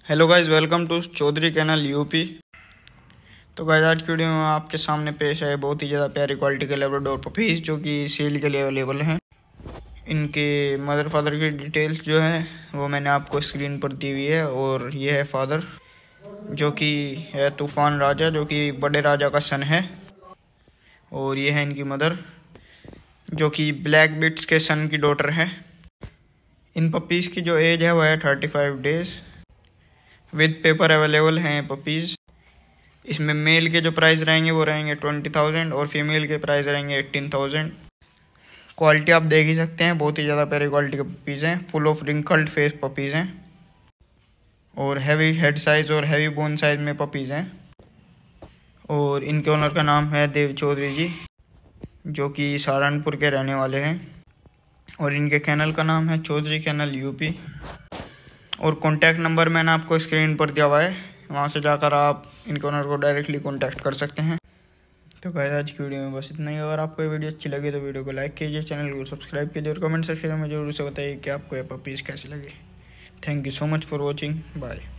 Hello guys, welcome to Chaudhary kennel UP. तो guys आज की वीडियो में आपके सामने पेश है बहुत ही ज़्यादा प्यारी क्वालिटी के लेब्राडोर पपीज़ जो कि सेल के लिए अवेलेबल हैं। इनके मदर फादर की डिटेल्स जो है वो मैंने आपको स्क्रीन पर दी हुई है। और ये है फादर जो कि है तूफान राजा, जो कि बड़े राजा का सन है। और ये है इनकी मदर जो कि ब्लैक बिट्स के सन की डॉटर है। इन पपीज़ की जो एज है वो है 35 डेज़। विद पेपर अवेलेबल हैं पपीज़। इसमें मेल के जो प्राइस रहेंगे वो रहेंगे 20,000 और फीमेल के प्राइस रहेंगे 18,000। क्वालिटी आप देख ही सकते हैं, बहुत ही ज़्यादा प्यारी क्वालिटी के पपीज़ हैं। Full of wrinkled face puppies हैं और हैवी हेड साइज़ और हैवी बोन साइज़ में पपीज़ हैं। और इनके ओनर का नाम है देव चौधरी जी, जो कि सहारनपुर के रहने वाले हैं। और इनके कैनल का नाम है चौधरी कैनल यूपी। और कॉन्टैक्ट नंबर मैंने आपको स्क्रीन पर दिया हुआ है, वहाँ से जाकर आप इनके ओनर को डायरेक्टली कॉन्टैक्ट कर सकते हैं। तो गाइस आज की वीडियो में बस इतना ही। अगर आपको ये वीडियो अच्छी लगी तो वीडियो को लाइक कीजिए, चैनल को सब्सक्राइब कीजिए और कमेंट सेक्शन में जरूर से बताइए कि आपको ये पपीज़ कैसे लगे। Thank you so much for watching. Bye.